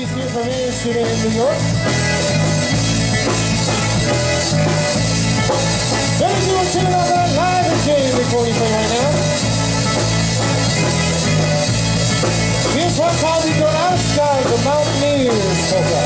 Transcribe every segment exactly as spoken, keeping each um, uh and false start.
ladies here from Main Street in New York. Let me do a tune on that live again before we play right now. Here's one called the Goralsku, the Mountaineers Polka.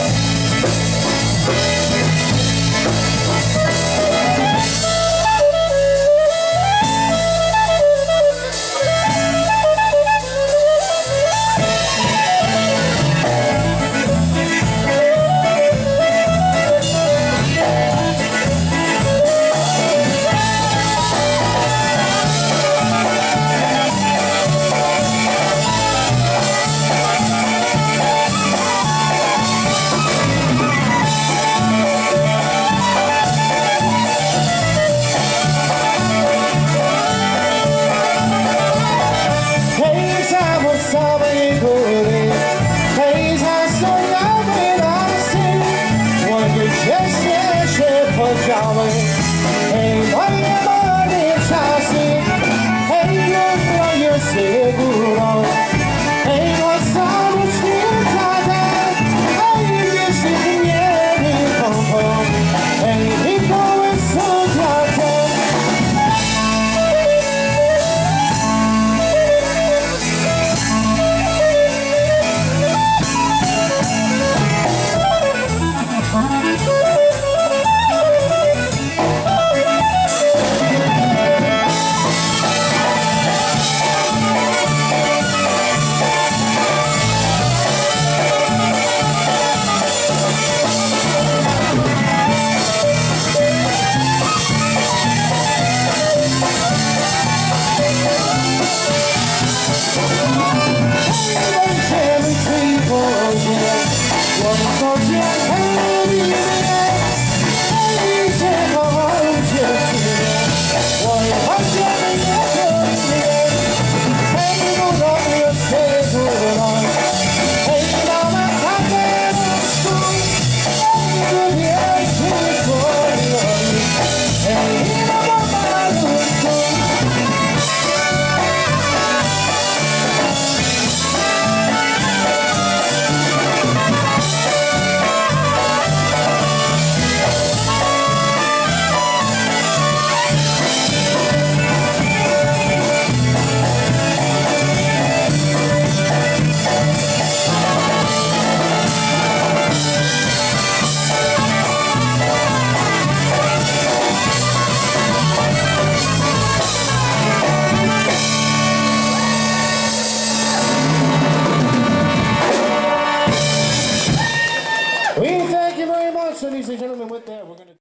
Hey, money, money, chassi. Hey, look what you're seguro. Hey, what's on the street, Tata? Hey, you see the yellow pom-pom. Hey, people with so Tata. Ladies and gentlemen, with that, we're going to